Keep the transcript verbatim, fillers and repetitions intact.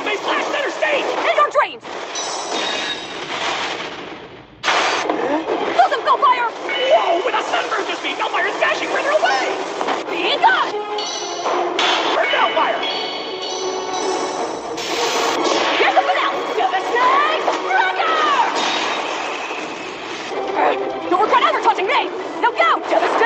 may flash center stage! In your dreams! Lose him, Goldfire! Whoa! With a sunburst to speed, Hellfire's dashing further away! Be gone! Where's Hellfire? Here's the finale! To the snake breaker! Don't regret ever touching me! Now go! To the